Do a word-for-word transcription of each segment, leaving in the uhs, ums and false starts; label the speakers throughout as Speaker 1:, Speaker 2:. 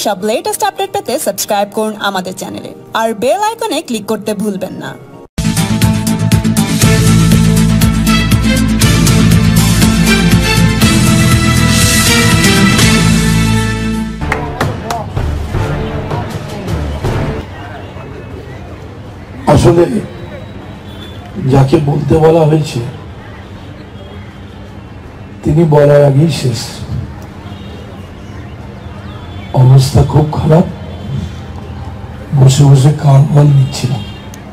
Speaker 1: সব latest update পেতে subscribe করুন আমাদের চ্যানেলে আর বেল আইকনে ক্লিক করতে ভুলবেন না।
Speaker 2: আসলে যাকে বলতে বলা হয়েছে তিনি বলার আগেই শেষ। অবস্থা খুব খারাপ, বসে বসে কারবাল নিচ্ছিলাম।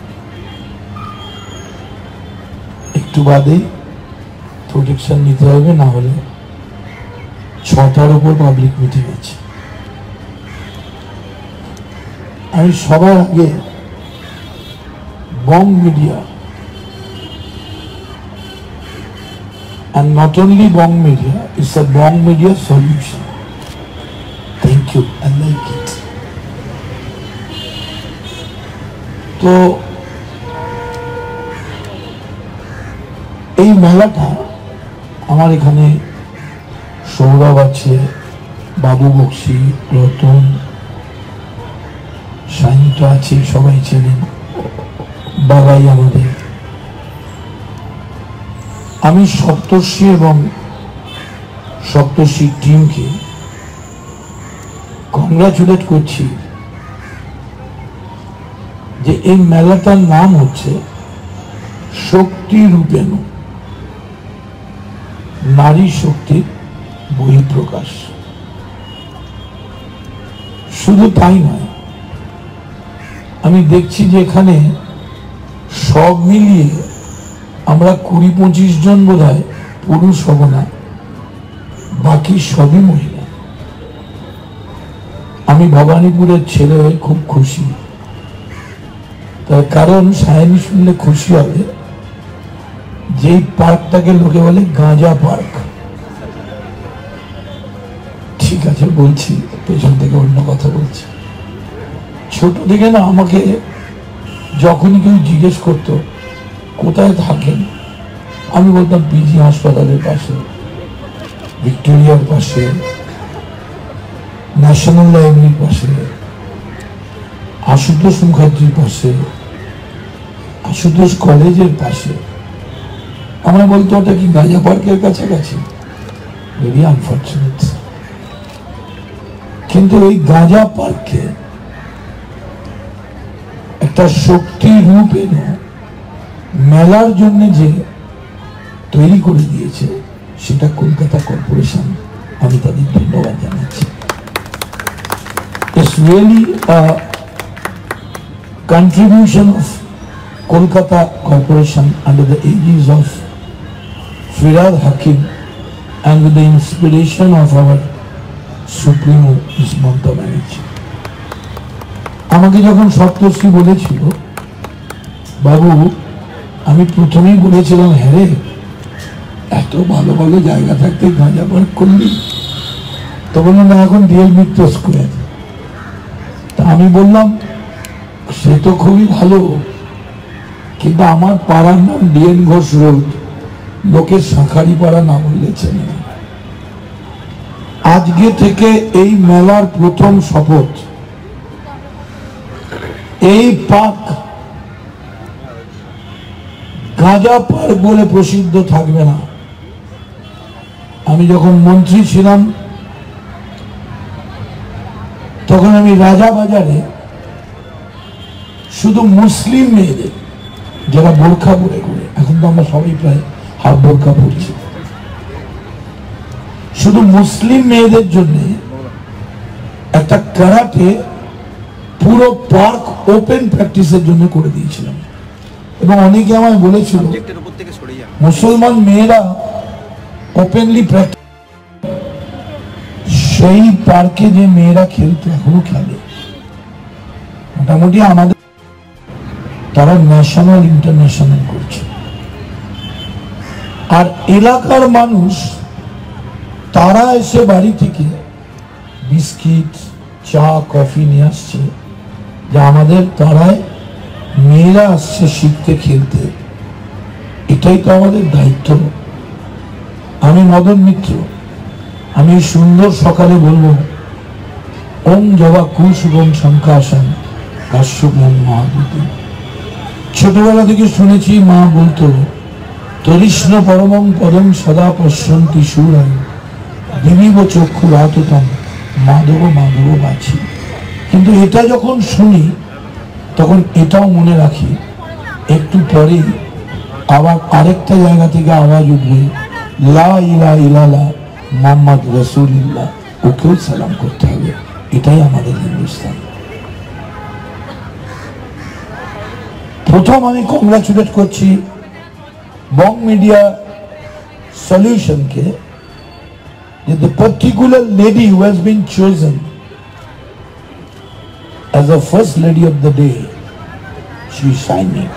Speaker 2: একটু বাদে প্রোটেকশন নিতে হবে, না হলে ছটার উপর পাবলিক মিটিং আছে। আমি সবার আগে Bong Media, and not only Bong Media, it's a Bong Media solution. Thank you, I like it. তো এই মেলাটা আমার এখানে সৌরভ আছে, বাবু বক্সি, রতন, সাইনটা আছে, সবাই চেনেন, বাবাই আমাদের। আমি সপ্তর্ষি এবং সপ্তর্ষি টিমকে কংগ্রাচুলেট করছি যে এই মেলাটার নাম হচ্ছে শক্তি রূপেণ, নারী শক্তির বহিঃপ্রকাশ। শুধু তাই নয়, আমি দেখছি যে এখানে সব মিলিয়ে আমরা কুড়ি পঁচিশ জন বোধ হয় পুরুষ হব না, বাকি সবই মহিলা। আমি ভবানীপুরের ছেলে হয়ে খুব খুশি, তার কারণ সায়নী শুনলে খুশি হবে, যেই পার্কটাকে লোকে বলে গাঁজা পার্ক। ঠিক আছে বলছি, পেছন থেকে অন্য কথা বলছি। ছোট থেকে না আমাকে যখনই কেউ জিজ্ঞেস করতো কোথায় থাকেন, আমি বলতাম পিজি হাসপাতালের পাশে, ভিক্টোরিয়ার পাশে, ন্যাশনাল লাইব্রেরির পাশে, আশুতোষ মুখার্জির পাশে, আশুতোষ কলেজের পাশে। আমার বলতো ওটা কি গাঁজা পার্কের কাছাকাছি? Very unfortunate. কিন্তু এই গাঁজা পার্কে একটা শক্তি রূপেণ মেলার জন্য যে তৈরি করে দিয়েছে, সেটা কলকাতা কর্পোরেশন, আমি তাদের ধন্যবাদ জানাচ্ছি। It's really a contribution of Kolkata Corporation under the aegis of Firad Hakim and with the inspiration of our Supremo Miz Mamata Banerjee. আমাকে যখন সপ্তর্ষি বলেছিল, বাবু আমি প্রথমেই বলেছিলাম হ্যাঁ রে, এত ভালো ভালো জায়গা থাকতে গাঁজা পার্ক করলি, তখন না এখন রিয়েল মিত্র স্কোয়ার। তা আমি বললাম সে তো খুবই ভালো, কিন্তু আমার পাড়ার নাম ডিএন ঘোষ রোড, লোকের শাঁখারি পাড়া না বললে চেনে না। আজকে থেকে এই মেলার প্রথম শপথ, এই পার্ক গাঁজা পার্ক বলে প্রসিদ্ধ থাকবে না। আমি যখন মন্ত্রী ছিলাম তখন আমি রাজা বাজারে শুধু মুসলিম মেয়েদের, যারা বোরখা পরে করে, এখন তো আমরা সবাই প্রায় হাফ বোরখা পরছি, শুধু মুসলিম মেয়েদের জন্য একটা কারাটে পুরো পার্ক ওপেন প্র্যাকটিসের জন্য করে দিয়েছিলাম। এবং অনেকে আমায় বলেছিল মুসলমান মেয়েরা ওপেনলি প্র্যাকটিস, সেই পার্কে যে মেয়েরা খেলতো এখনো খেলে, মোটামুটি আমাদের তারা ন্যাশনাল ইন্টারন্যাশনাল করছে। আর এলাকার মানুষ তারা এসে বাড়ি থেকে বিস্কিট, চা, কফি নিয়ে আসছে, যা আমাদের তারায় মেয়েরা আসছে শিখতে, খেলতে। এটাই তো আমাদের দায়িত্ব। আমি মদন মিত্র, আমি সুন্দর সকালে বলবো ওম জবা কুশুভম শঙ্কাশন কাশ্যপম মহাদুতি। ছোটবেলা থেকে শুনেছি মা বলতো তরিষ্ণ পরমং পদম সদা পশ্যন্তি সুরায় দিবিব চক্ষু রাততম মাধব মাধব বাছি। কিন্তু এটা যখন শুনি তখন এটাও মনে রাখি একটু পরে আবার আরেকটা জায়গা থেকে আওয়াজ উঠবে লা ইলাহা ইল্লাল্লাহ মুহাম্মদ রাসূলুল্লাহ, ওকেও সালাম করতে হবে। এটাই আমাদের হিন্দুস্তান। প্রথম আমি কংগ্রাচুলেট করছি বং মিডিয়া সলিউশনকে, যে the particular lady who has been chosen as the first lady of the day, she is shining.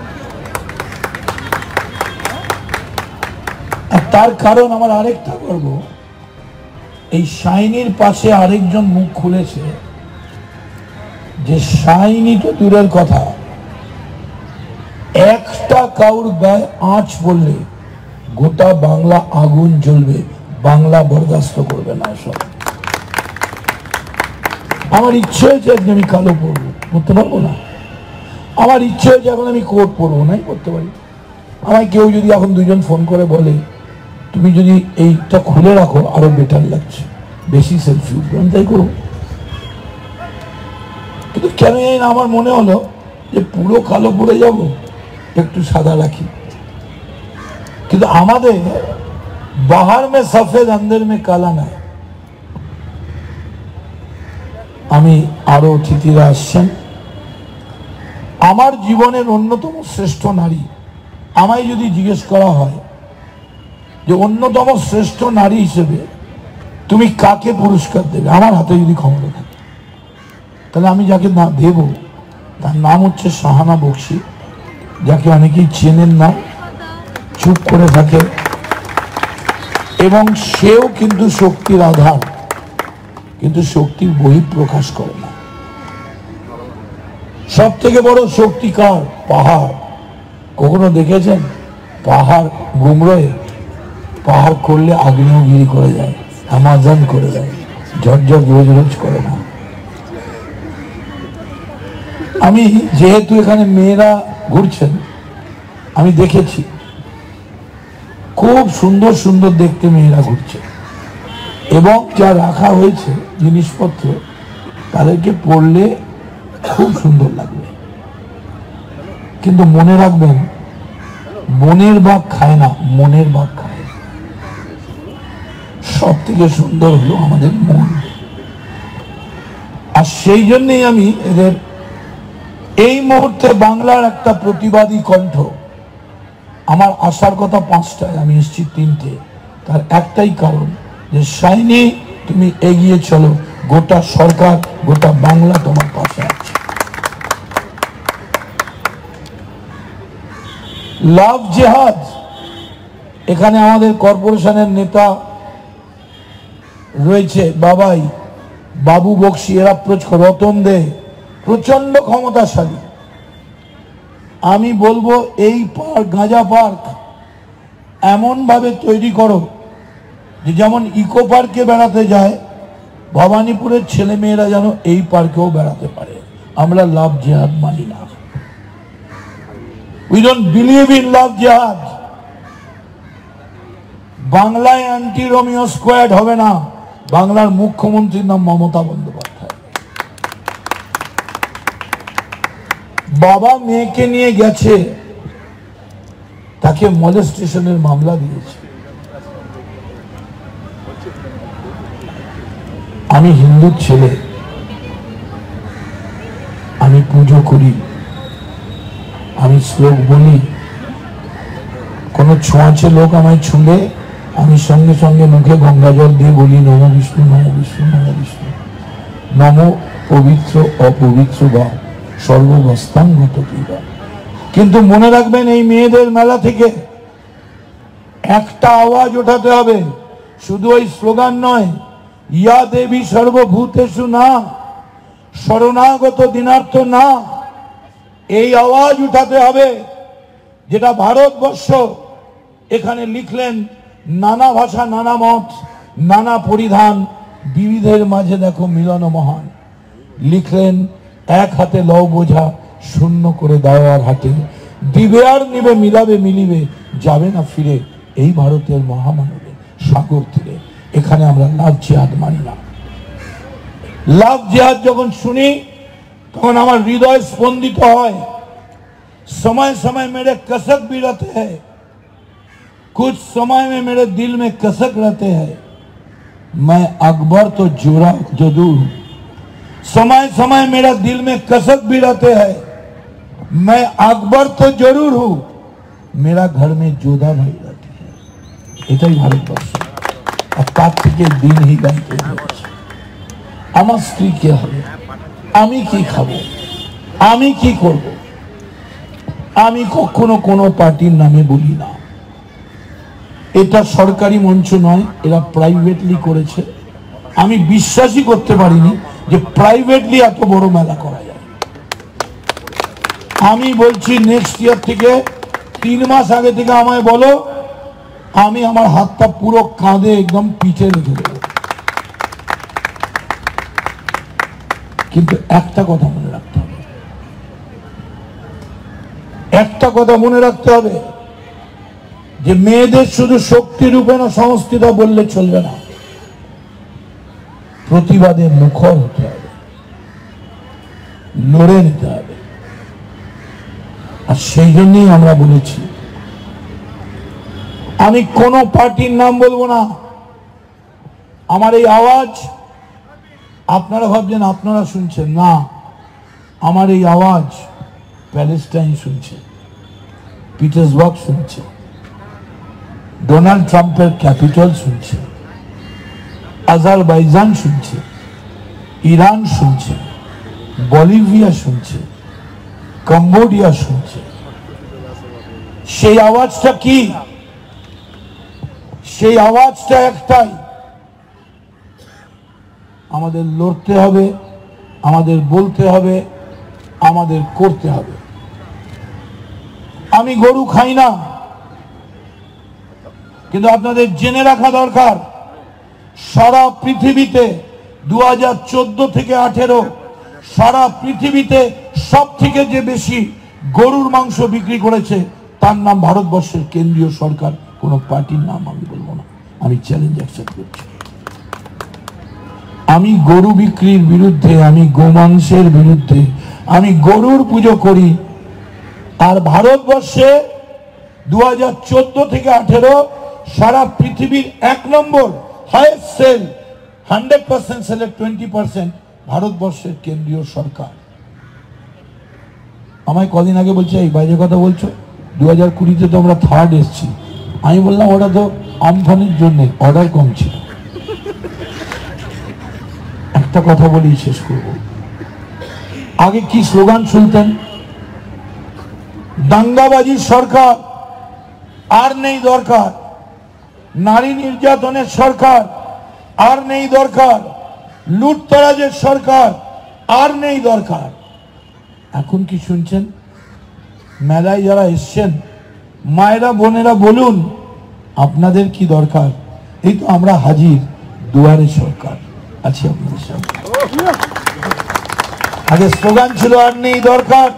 Speaker 2: আর তার কারণ আমার আরেকটা গর্ব, এই শাইনির পাশে আরেকজন মুখ খুলেছে, যে শাইনি তো দূরের কথা, একটা কাউর গায়ে আঁচ পড়লে গোটা বাংলা আগুন জ্বলবে, বাংলা বরদাস্ত করবে না। সব আমার ইচ্ছে হয়েছে একদিন আমি কালো পরবো, পড়তে পারবো না। আমার ইচ্ছে হয়েছে এখন আমি কোট পরবো, নাই করতে পারি। আমায় কেউ যদি এখন দুজন ফোন করে বলে তুমি যদি এইটা খুলে রাখো আরো বেটার লাগছে, বেশি সেলফি উঠবে, আমি তাই করবো। কিন্তু কেন জানি না আমার মনে হলো যে পুরো কালো পরে যাব, একটু সাদা রাখি। কিন্তু আমাদের বাহার মে সফেদ অন্দর মে কালা না। আমি আরো অতিথিরা আসছেন। আমার জীবনের অন্যতম শ্রেষ্ঠ নারী, আমায় যদি জিজ্ঞেস করা হয় যে অন্যতম শ্রেষ্ঠ নারী হিসেবে তুমি কাকে পুরস্কার দেবে, আমার হাতে যদি ক্ষমতা থাকে, তাহলে আমি যাকে না দেব তার নাম হচ্ছে শাহানা বক্সী, যাকে অনেকেই চেনেন না, চুপ করে থাকে, এবং সেও কিন্তু শক্তির আধার, কিন্তু শক্তির বহিঃপ্রকাশ করে না। সব থেকে বড় শক্তি কার? পাহাড়। কখনো দেখেছেন পাহাড় গুমরোয়? পাহাড় করলে আগ্নেয়গিরি করে যায়, আমাজন করে যায়, ঝরঝর রোজ রোজ করে না। আমি যেহেতু এখানে মেয়েরা ঘুরছেন, আমি দেখেছি খুব সুন্দর সুন্দর দেখতে মেয়েরা ঘুরছে, এবং যা রাখা হয়েছে জিনিসপত্র তাদেরকে পড়লে খুব সুন্দর লাগবে। কিন্তু মনে রাখবেন, বনের বাঘ খায় না, মনের বাঘ খায়। সব থেকে সুন্দর হলো আমাদের মন। আর সেই জন্যই আমি এদের এই মুহূর্তে বাংলার একটা প্রতিবাদী কণ্ঠ। আমার আসার কথা পাঁচটায়, আমি এসেছি তিনটে। তার একটাই কারণ যে শাইনি তুমি এগিয়ে চলো, গোটা সরকার গোটা বাংলা তোমার পাশে আছে। লাভ জেহাদ, এখানে আমাদের কর্পোরেশনের নেতা রয়েছে বাবাই, বাবু বক্সি, এরা রতন দে, প্রচন্ড ক্ষমতাশালী। আমি বলবো এই পার্ক, গাঁজা পার্ক এমন ভাবে তৈরি করো যে যেমন ইকো পার্কে বেড়াতে যায়, ভবানীপুরের ছেলে মেয়েরা যেন এই পার্কেও বেড়াতে পারে। আমরা লাভ জেহাদ মানি না। We don't believe in love jihad. বাংলায় অ্যান্টি রোমিও স্কোয়াড হবে না। বাংলার মুখ্যমন্ত্রীর নাম মমতা বন্দ্যোপাধ্যায়। বাবা মেয়েকে নিয়ে গেছে, তাকে মলেস্টেশনের মামলা দিয়েছে। আমি হিন্দু ছেলে, আমি পুজো করি, আমি শ্লোক বলি। কোন ছোঁয়াচে লোক আমায় ছুঁলে আমি সঙ্গে সঙ্গে মুখে গঙ্গা জল দিয়ে বলি নম বিষ্ণু, নম বিষ্ণু, নম বিষ্ণু, নম পবিত্র অপবিত্র বা সর্ববস্থাঙ্গত ক্রীড়া। কিন্তু মনে রাখবেন, এই মেয়েদের মেলা থেকে একটা আওয়াজ ওঠাতে হবে, শুধু ওই স্লোগান নয়, ইয়া দেবী সর্বভূতেষু না, শরণাগত দিনার্থ না। এই আওয়াজ উঠাতে হবে, যেটা ভারতবর্ষ এখানে লিখলেন, নানা ভাষা, নানা মত, নানা পরিধান, বিবিধের মাঝে দেখো মিলন মহান, লিখলেন এক হাতে লও বোঝা শূন্য করে দেওয়ার হাতে, দিবে আর নিবে মিলাবে মিলিবে যাবে না ফিরে এই ভারতের মহামানবে সাগর তীরে। এখানে আমরা লাভ জিহাদ মানি না। লাভ জিহাদ যখন শুনি তখন আমার হৃদয় স্পন্দিত হয়। समय समय मेरे कसक भी रहते हैं, कुछ समय में मेरे दिल में कसक रहते हैं, मैं अकबर तो जोरा जरूर हूं। समय समय मेरा दिल में कसक भी रहते हैं, मैं अकबर तो जरूर हूं, मेरा घर में जोधा भाई रहती है। এটাই ভারতবর্ষ। আর তার থেকে দিনই গাইতে হচ্ছে। আমার স্ত্রী কে হবে, আমি কি খাবো, আমি কি করব, আমি কখনো কোনো পার্টির নামে বলি না। এটা সরকারি মঞ্চ নয়, এরা প্রাইভেটলি করেছে। আমি বিশ্বাসই করতে পারিনি যে প্রাইভেটলি এত বড় মেলা করা যায়। আমি বলছি নেক্সট ইয়ার থেকে তিন মাস আগে থেকে আমায় বলো, আমি আমার হাতটা পুরো কাঁধে একদম পিঠে রেখে দেব। কিন্তু একটা কথা মনে রাখতে হবে, একটা কথা মনে রাখতে হবে যে মেয়েদের শুধু শক্তি রূপে না সংস্থিতা বললে চলবে না, প্রতিবাদে মুখর হতে হবে, লড়ে নিতে হবে। আর সেই জন্যই আমরা বলেছি আমি কোন পার্টির নাম বলবো না। আমার এই আওয়াজ আপনারা ভাবছেন আপনারা শুনছেন না, আমার এই আওয়াজ প্যালেস্টাইন শুনছে, পিটার্সবার্গ শুনছে, ডোনাল্ড ট্রাম্পের ক্যাপিটাল শুনছে, আজারবাইজান শুনছে, ইরান শুনছে, বলিভিয়া শুনছে, কম্বোডিয়া শুনছে। সেই আওয়াজটা কি? সেই আওয়াজটা একটাই, আমাদের লড়তে হবে, আমাদের বলতে হবে, আমাদের করতে হবে। আমি গরু খাই না, কিন্তু আপনাদের জেনে রাখা দরকার সারা পৃথিবীতে দু হাজার চোদ্দ থেকে আঠেরো সারা পৃথিবীতে সব থেকে যে বেশি গরুর মাংস বিক্রি করেছে তার নাম ভারতবর্ষের কেন্দ্রীয় সরকার, কোন পার্টির নাম আমি বলবো না। আমি চ্যালেঞ্জ অ্যাকসেপ্ট করছি। আমি গরু বিক্রির বিরুদ্ধে, আমি গোমাংসের বিরুদ্ধে, আমি গরুর পুজো করি। আর ভারতবর্ষে দু হাজার চোদ্দ থেকে আঠেরো সারা পৃথিবীর এক নম্বর হাইয়েস্ট সেল, হান্ড্রেড পার্সেন্ট সেলে টোয়েন্টি পার্সেন্ট ভারতবর্ষের কেন্দ্রীয় সরকার। আমায় কদিন আগে বলছে এই বাইরে কথা বলছো, দু হাজার কুড়িতে তো আমরা থার্ড এসছি। আমি বললাম ওটা তো আমফানির জন্য অর্ডার কম ছিল। একটা কথা বলি শেষ করব, আগে কি স্লোগান শুনতেন? দাঙ্গাবাজি সরকার আর নেই দরকার, নারী নির্যাতনের সরকার আর নেই দরকার, লুটতরাজের সরকার আর নেই দরকার। এখন কি শুনছেন? মেলায় যারা এসছেন মায়েরা বোনেরা বলুন আপনাদের কি দরকার? এই তো আমরা হাজির, দুয়ারে সরকার আছে আপনাদের সামনে। আগে স্লোগান ছিল আর নেই দরকার,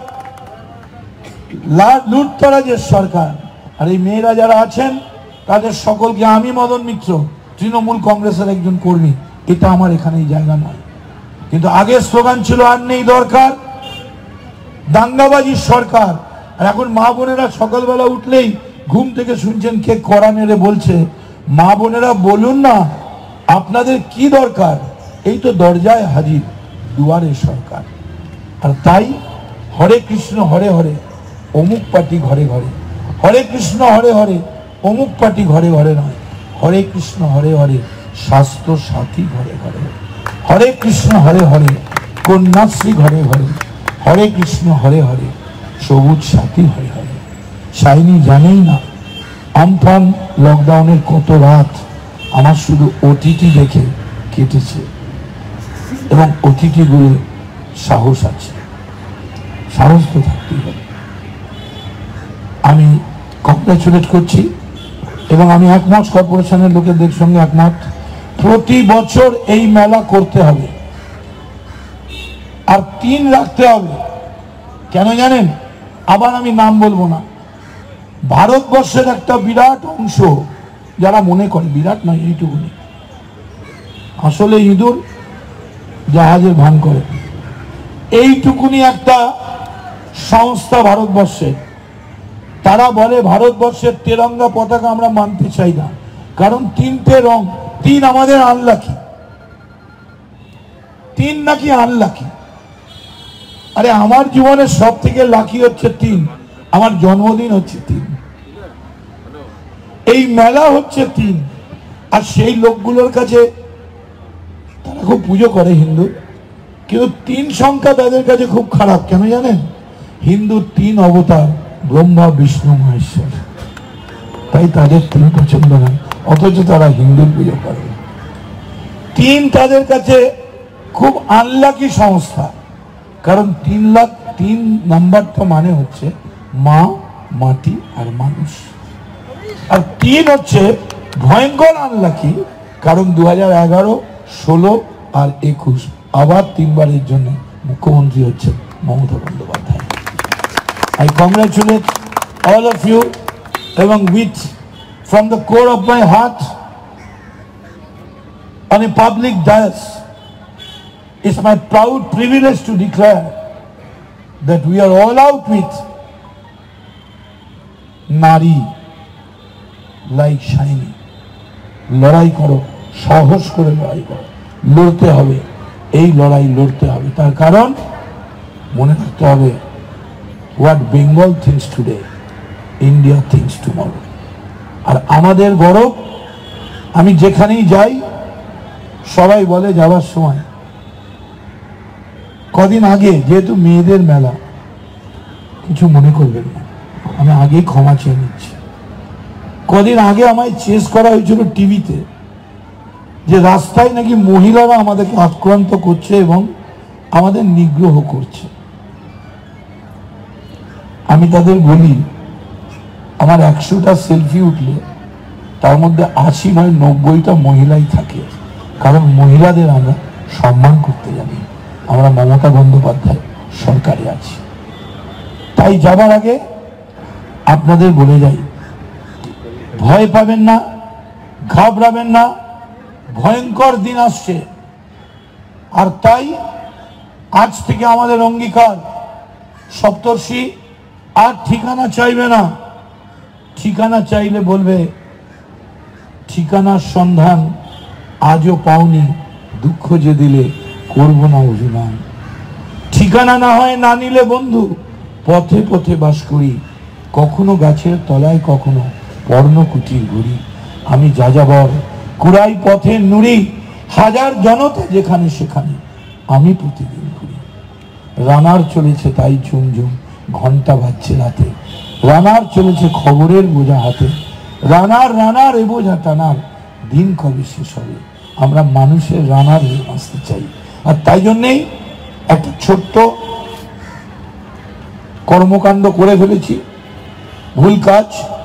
Speaker 2: লুটতরাজের সরকার। আর এই মেয়েরা যারা আছেন তাদের সকলকে আমি মদন মিত্র, তৃণমূল কংগ্রেসের একজন কর্মী, এটা আমার এখানে জায়গা নয়, কিন্তু আগে স্লোগান ছিল আর নেই দরকার, দাঙ্গাবাজির সরকার। আর এখন মা বোনেরা সকালবেলা উঠলেই ঘুম থেকে শুনছেন কে কড়া নেড়ে বলছে, মা বোনেরা বলুন না আপনাদের কি দরকার? এই তো দরজায় হাজির, দুয়ারে সরকার। আর তাই হরে কৃষ্ণ হরে হরে অমুক পার্টি ঘরে ঘরে, হরে কৃষ্ণ হরে হরে অমুক পার্টি ঘরে ঘরে নয়, হরে কৃষ্ণ হরে হরে স্বাস্থ্য সাথী ঘরে ঘরে, হরে কৃষ্ণ হরে হরে কন্যাশ্রী ঘরে ঘরে, হরে কৃষ্ণ হরে হরে সবুজ সাথী হরে হরে। শাইনি জানেই না আমফান লকডাউনের কত রাত আমার শুধু ওটিটি দেখে কেটেছে, এবং ওটিটি গুলো সাহস আছে, সাহস তো থাকতেই হবে। আমি কংগ্রেচুলেট করছি এবং আমি একমত, কর্পোরেশনের লোকেদের সঙ্গে একমত। প্রতি বছর এই মেলা করতে হবে আর তিন রাখতে হবে। কেন জানেন? আবার আমি নাম বলবো না। ভারতবর্ষের একটা বিরাট অংশ, যারা মনে করে বিরাট নয় এইটুকুনি, আসলে ইঁদুর জাহাজের ভান করে, এইটুকুনি একটা সংস্থা ভারতবর্ষে, তারা বলে ভারতবর্ষের তেরঙ্গা পতাকা আমরা মানতে চাই না, কারণ তিনটে রং। তিন আমাদের আনলাকি, তিন নাকি আনলাকি। আরে আমার জীবনের সব থেকে লাকি হচ্ছে তিন, আমার জন্মদিন হচ্ছে তিন, এই মেলা হচ্ছে তিন। আর সেই লোকগুলোর কাছে তারা খুব পুজো করে হিন্দু, কিন্তু তিন সংখ্যা তাদের কাছে খুব খারাপ। কেন জানেন? হিন্দু তিন অবতার, ব্রহ্মা বিষ্ণু মহেশ্বর, তাই তাদের তিন পছন্দ না, অথচ তারা হিন্দুর পুজো করে। তিন তাদের কাছে খুব আনলাকি সংস্থা, কারণ তিন লাখ তিন নাম্বারটা মানে হচ্ছে মা, মাটি আর মানুষ। আর তিন হচ্ছে ভয়ঙ্কর আনলাকি, কারণ দু হাজার এগারো ষোলো আর একুশ আবার তিনবারের জন্য মুখ্যমন্ত্রী হচ্ছে Mamata Bandyopadhyay. I congratulate all of you, এবং with from the core of my heart on a public dais, it's my proud privilege to declare that we are all out with Nari like Shiny. লড়াই করো, সাহস করে লড়াই করো, লড়তে হবে, এই লড়াই লড়তে হবে। তার কারণ মনে রাখতে হবে, what Bengal thinks today, India thinks tomorrow. আর আমাদের গৌরব, আমি যেখানেই যাই সবাই বলে যাওয়ার সময়, কদিন আগে, যেহেতু মেয়েদের মেলা, কিছু মনে করবেন না, আমি আগেই ক্ষমা চেয়ে নিচ্ছি। কদিন আগে আমায় চেস করা হয়েছিল টিভিতে, যে রাস্তায় নাকি মহিলারা আমাদেরকে আক্রান্ত করছে এবং আমাদের নিগ্রহ করছে। আমি তাদের বলি, আমার একশোটা সেলফি উঠলে তার মধ্যে আশি নয় নব্বইটা মহিলাই থাকে, কারণ মহিলাদের আমরা সম্মান করতে জানি, আমরা মমতা বন্দ্যোপাধ্যায় সরকারে আছি। তাই যাবার আগে আপনাদের বলে যাই, ভয় পাবেন না, ঘাবড়াবেন না, ভয়ঙ্কর দিন আসছে। আর তাই আজ থেকে আমাদের অঙ্গীকার, সপ্তর্ষি আর ঠিকানা চাইবে না। ঠিকানা চাইলে বলবে ঠিকানার সন্ধান আজও পাওনি, দুঃখ যে দিলে করবো না অভিমান। ঠিকানা না হয় না নিলে বন্ধু, পথে পথে বাস করি, কখনো গাছের তলায়, কখনো পর্ণকুটির ঘুরি। আমি যাযাবর, কুড়াই পথের নুড়ি, হাজার জনতা যেখানে সেখানে আমি প্রতিদিন ঘুরি। রানার চলেছে তাই ঝুমঝুম, ঘন্টা বাজছে রাতে, রানার চলেছে খবরের বোঝা হাতে, রানার রানার এ বোঝা টানার দিন কবে শেষ হবে। আমরা মানুষের রানার হয়ে বাঁচতে চাই। আর তাই জন্যেই একটা ছোট্ট কর্মকাণ্ড করে ফেলেছি, ভুল কাজ।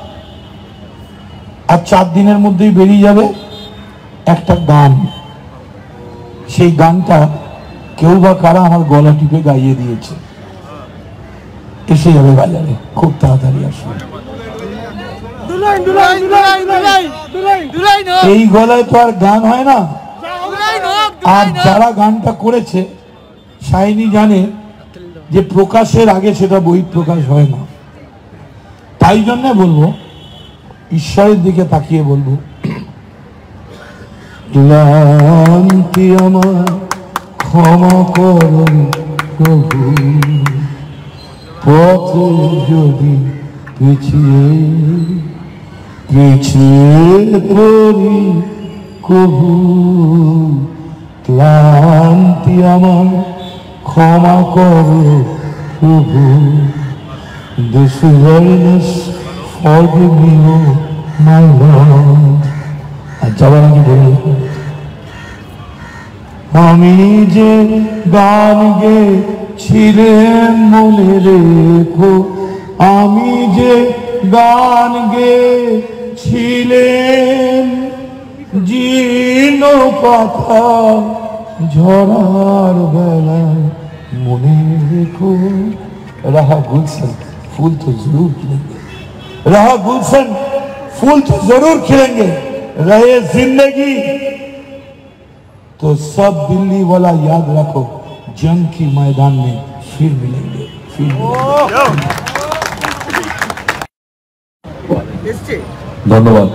Speaker 2: আর চার দিনের মধ্যেই বেরিয়ে যাবে একটা গান। সেই গানটা কেউ বা কারা আমার গলা টিপে গাইয়ে দিয়েছে, এসে যাবে বাজারে, খুব তাড়াতাড়ি আসবে। এই গলায় তো আর গান হয় না। আর যারা গানটা করেছে, শাইনি জানে যে প্রকাশের আগে সেটা বই প্রকাশ হয় না। তাই জন্য বলবো, ঈশ্বরের দিকে তাকিয়ে বলবো, ক্লান্তি আমার ক্ষমা করো প্রভু, পথে যদি পিছিয়ে পিছিয়ে পড়ি কবু, ক্লান্তি আমার ক্ষমা করো প্রভু, this awareness forgive me my Lord. আর যাবার আগে বলি, আমি যে গান গেয়েছিলেন মনে রেখো, আমি যে গান গেয়েছিলেন জীর্ণ পাতা ঝরার বেলায় মনে রেখো रहा गुलशन फूल तो जरूर खिलेंगे रहा गुलशन फूल तो जरूर खिलेंगे रहे जिंदगी तो सब दिल्ली वाला याद रखो जंग की मैदान में फिर मिलेंगे फिर
Speaker 3: ধন্যবাদ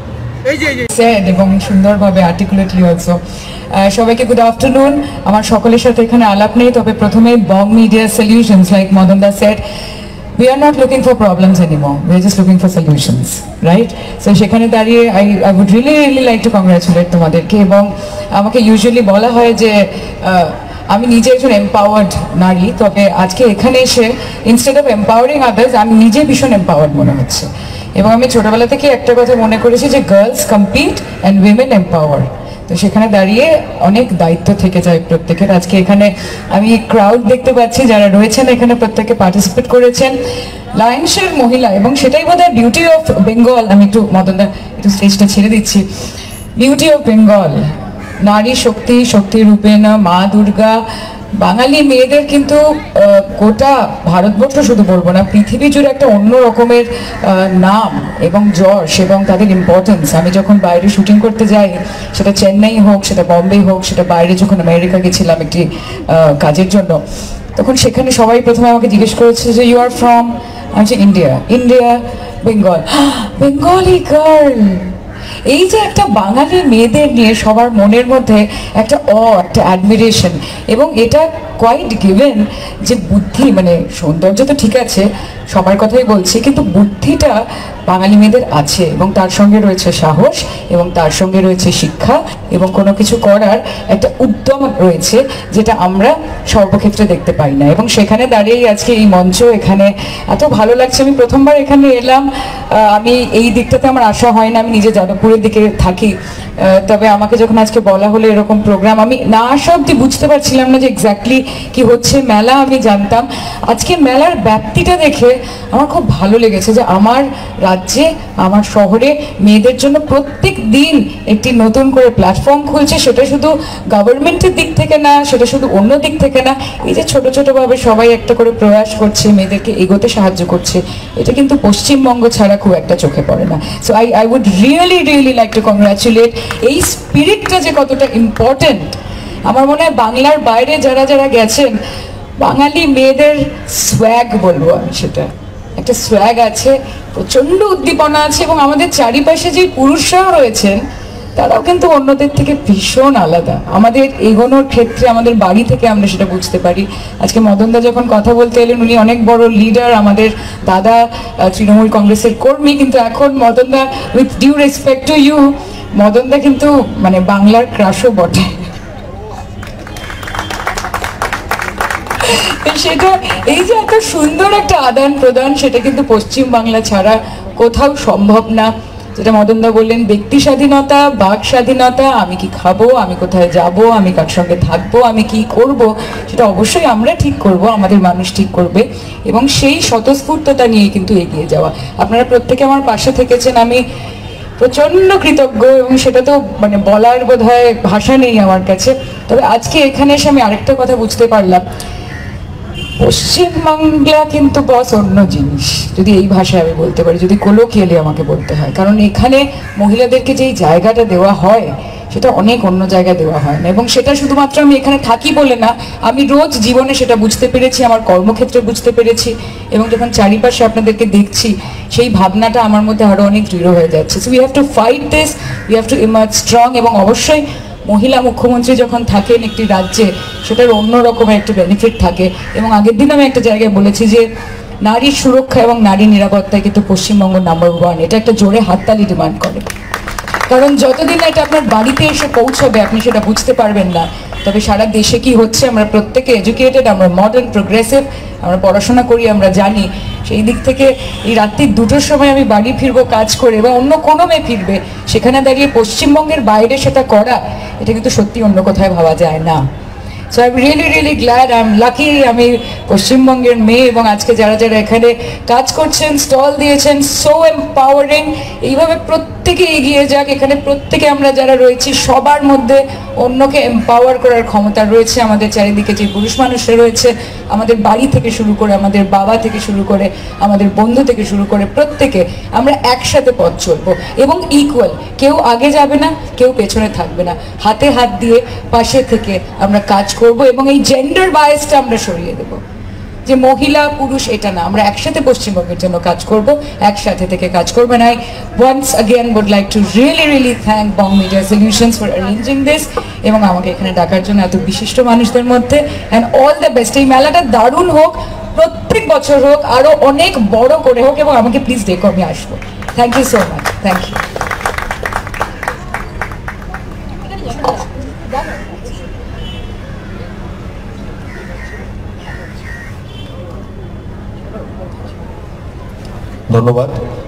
Speaker 4: said এবং সুন্দরভাবে আর্টিকুলেটলি অলসো সবাইকে গুড আফটারনুন আমার সকলের সাথে এখানে আলাপ নেই তবে প্রথমে Bong media solutions like Madan da said we are not looking for problems anymore we are just looking for solutions right so সেখানে দাঁড়িয়ে i i would really really like to congratulate তোমাদেরকে এবং আমাকে ইউজুয়ালি বলা হয় যে আমি নিজে একজন এম্পাওয়ার্ড নারী তবে আজকে এখানে এসে ইনস্টেড অফ এম্পাওয়ারিং আদার্স আমি নিজে ভীষণ এম্পাওয়ার্ড মনে হচ্ছে এবং আমি ছোটবেলা থেকে একটা কথা মনে করেছি যে girls compete and women empower তো সেখানে দাঁড়িয়ে অনেক দায়িত্ব থেকে যায় প্রত্যেকের আজকে এখানে আমি ক্রাউড দেখতে পাচ্ছি যারা রয়েছেন এখানে প্রত্যেকে পার্টিসিপেট করেছেন লায়ন্সের মহিলা এবং সেটাই বোধহয় বিউটি অফ বেঙ্গল আমি একটু মদনদা একটু স্টেজটা ছেড়ে দিচ্ছি বিউটি অফ বেঙ্গল নারী শক্তি শক্তি রূপেণ মা দুর্গা বাঙালি মেয়েদের কিন্তু গোটা ভারতবর্ষ শুধু বলবো না পৃথিবী জুড়ে একটা অন্য রকমের নাম এবং যশ এবং তাদের ইম্পর্টেন্স আমি যখন বাইরে শুটিং করতে যাই সেটা চেন্নাই হোক সেটা বম্বে হোক সেটা বাইরে যখন আমেরিকা গেছিলাম একটি কাজের জন্য তখন সেখানে সবাই প্রথমে আমাকে জিজ্ঞেস করেছে যে ইউ আর ফ্রম আমি India India Bengal Bengali girl এই যে একটা বাঙালি মেয়েদের নিয়ে সবার মনের মধ্যে একটা অ একটা অ্যাডমিরেশন এবং এটা কোয়াইট গিভেন যে বুদ্ধি মানে সৌন্দর্য তো ঠিক আছে সবার কথাই বলছি কিন্তু বুদ্ধিটা বাঙালি মেয়েদের আছে এবং তার সঙ্গে রয়েছে সাহস এবং তার সঙ্গে রয়েছে শিক্ষা এবং কোনো কিছু করার একটা উদ্যম রয়েছে যেটা আমরা সর্বক্ষেত্রে দেখতে পাই না এবং সেখানে দাঁড়িয়েই আজকে এই মঞ্চ এখানে এত ভালো লাগছে আমি প্রথমবার এখানে এলাম আমি এই দিকটাতে আমার আশা হয় না আমি নিজে যাদবপুরের দিকে থাকি তবে আমাকে যখন আজকে বলা হলো এরকম প্রোগ্রাম আমি না আসা অব্দি বুঝতে পারছিলাম না যে এক্স্যাক্টলি কি হচ্ছে মেলা আমি জানতাম আজকে মেলার ব্যাপ্তিটা দেখে আমার খুব ভালো লেগেছে যে আমার রাজ্যে আমার শহরে মেয়েদের জন্য প্রত্যেক দিন একটি নতুন করে প্ল্যাটফর্ম খুলছে সেটা শুধু গভর্নমেন্টের দিক থেকে না সেটা শুধু অন্য দিক থেকে না এই যে ছোট ছোটভাবে সবাই একটা করে প্রয়াস করছে মেয়েদেরকে এগোতে সাহায্য করছে এটা কিন্তু পশ্চিমবঙ্গ ছাড়া খুব একটা চোখে পড়ে না so I I would really really like to congratulate এই স্পিরিটটা যে কতটা ইম্পর্টেন্ট আমার মনে হয় বাংলার বাইরে যারা যারা গেছেন বাঙালি মেয়েদের সোয়াগ বলবো আমি সেটা একটা সোয়াগ আছে প্রচণ্ড উদ্দীপনা আছে এবং আমাদের চারিপাশে যে পুরুষরাও রয়েছেন তারাও কিন্তু অন্যদের থেকে ভীষণ আলাদা আমাদের এগোনোর ক্ষেত্রে আমাদের বাড়ি থেকে আমরা সেটা বুঝতে পারি আজকে মদনদা যখন কথা বলতে এলেন উনি অনেক বড় লিডার আমাদের দাদা তৃণমূল কংগ্রেসের কর্মী কিন্তু এখন মদনদা with due respect to you মদনদা কিন্তু মানে বাংলার ক্রাশও বটে সেটা এই যে এত সুন্দর একটা আদান প্রদান সেটা কিন্তু পশ্চিম বাংলা ছাড়া কোথাও সম্ভব না যেটা মদনদা বললেন ব্যক্তি স্বাধীনতা বাক স্বাধীনতা আমি কি খাবো আমি কোথায় যাব আমি কার সঙ্গে থাকবো আমি কি করব সেটা অবশ্যই আমরা ঠিক করব আমাদের মানুষ ঠিক করবে এবং সেই স্বতঃস্ফূর্ততা নিয়ে কিন্তু এগিয়ে যাওয়া আপনারা প্রত্যেকে আমার পাশে থেকেছেন আমি প্রচণ্ড কৃতজ্ঞ এবং সেটা তো মানে বলার বোধহয় ভাষা নেই আমার কাছে তবে আজকে এখানে এসে আমি আরেকটা কথা বুঝতে পারলাম পশ্চিমবাংলা কিন্তু বস অন্য জিনিস যদি এই ভাষায় আমি বলতে পারি যদি কোলোকিয়ালি আমাকে বলতে হয় কারণ এখানে মহিলাদেরকে যেই জায়গাটা দেওয়া হয় সেটা অনেক অন্য জায়গায় দেওয়া হয় না এবং সেটা শুধুমাত্র আমি এখানে থাকি বলে না আমি রোজ জীবনে সেটা বুঝতে পেরেছি আমার কর্মক্ষেত্রে বুঝতে পেরেছি এবং যখন চারিপাশে আপনাদেরকে দেখছি সেই ভাবনাটা আমার মধ্যে আরও অনেক দৃঢ় হয়ে যাচ্ছে so we have to fight this we have to emerge strong এবং অবশ্যই মহিলা মুখ্যমন্ত্রী যখন থাকেন একটি রাজ্যে সেটার অন্য রকমের একটা বেনিফিট থাকে এবং আগের দিন আমি একটা জায়গায় বলেছি যে নারীর সুরক্ষা এবং নারী নিরাপত্তায় কিন্তু পশ্চিমবঙ্গ নাম্বার ওয়ান এটা একটা জোরে হাততালি ডিমান্ড করে কারণ যতদিন এটা আপনার বাড়িতে এসে পৌঁছবে আপনি সেটা বুঝতে পারবেন না তবে সারা দেশে কি হচ্ছে আমরা প্রত্যেকে এডুকেটেড আমরা মডার্ন প্রোগ্রেসিভ আমরা পড়াশোনা করি আমরা জানি সেই দিক থেকে এই রাত্রির দুটোর সময় আমি বাড়ি ফিরবো কাজ করে বা অন্য কোনো মেয়ে ফিরবে সেখানে দাঁড়িয়ে পশ্চিমবঙ্গের বাইরে সেটা করা এটা কিন্তু সত্যি অন্য কোথায় ভাবা যায় না so I am really really glad I am lucky আমি পশ্চিমবঙ্গের মেয়ে এবং আজকে যারা যারা এখানে কাজ করছেন স্টল দিয়েছেন সো এম্পাওয়ারিং এইভাবে প্রত্যেক প্রত্যেকে এগিয়ে যাক। এখানে প্রত্যেকে আমরা যারা রয়েছি সবার মধ্যে অন্যকে এম্পাওয়ার করার ক্ষমতা রয়েছে। আমাদের চারিদিকে যে পুরুষ মানুষরা রয়েছে, আমাদের বাড়ি থেকে শুরু করে, আমাদের বাবা থেকে শুরু করে, আমাদের বন্ধু থেকে শুরু করে, প্রত্যেকে আমরা একসাথে পথ চলবো এবং ইকুয়াল, কেউ আগে যাবে না, কেউ পেছনে থাকবে না। হাতে হাত দিয়ে পাশে থেকে আমরা কাজ করব এবং এই জেন্ডার বায়াসটা আমরা সরিয়ে দেবো, যে মহিলা পুরুষ এটা না, আমরা একসাথে পশ্চিমবঙ্গের জন্য কাজ করব, একসাথে থেকে কাজ করবেন। I once again would like to really really thank Bong Media Solutions for arranging this এবং আমাকে এখানে ডাকার জন্য এত বিশিষ্ট মানুষদের মধ্যে, অ্যান্ড অল দ্য বেস্ট। এই মেলাটা দারুণ হোক, প্রত্যেক বছর হোক, আরো অনেক বড় করে হোক এবং আমাকে প্লিজ ডেকো, আমি আসবো। Thank you so much, thank you.
Speaker 3: ধন্যবাদ।